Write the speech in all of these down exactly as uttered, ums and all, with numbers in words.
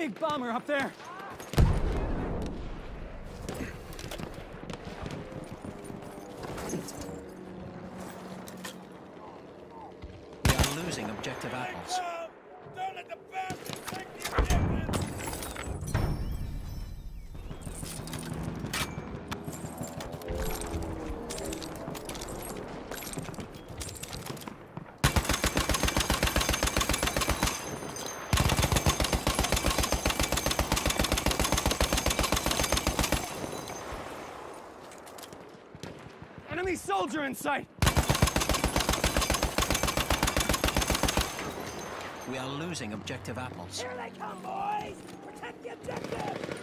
big bomber up there. We are losing objective apples. Don't let the bastards take the objective! Enemy soldier in sight! We are losing objective apples. Here they come, boys! Protect the objective!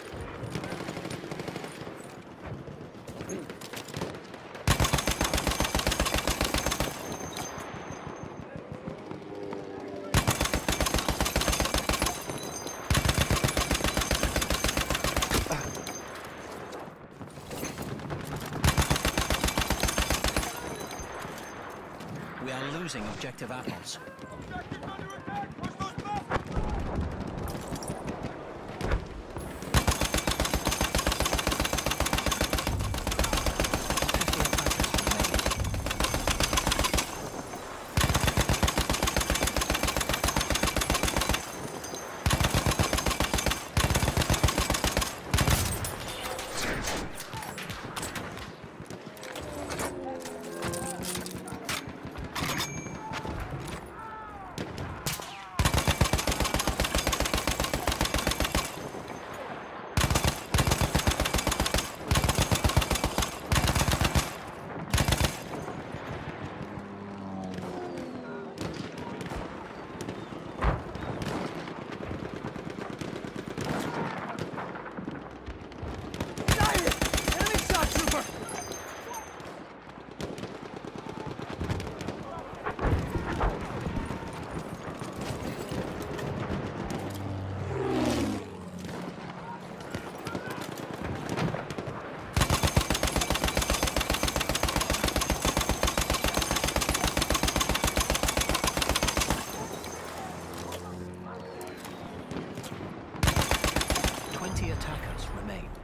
We are losing objective apples. Objective under attack! Push those bastards! Twenty attackers remain.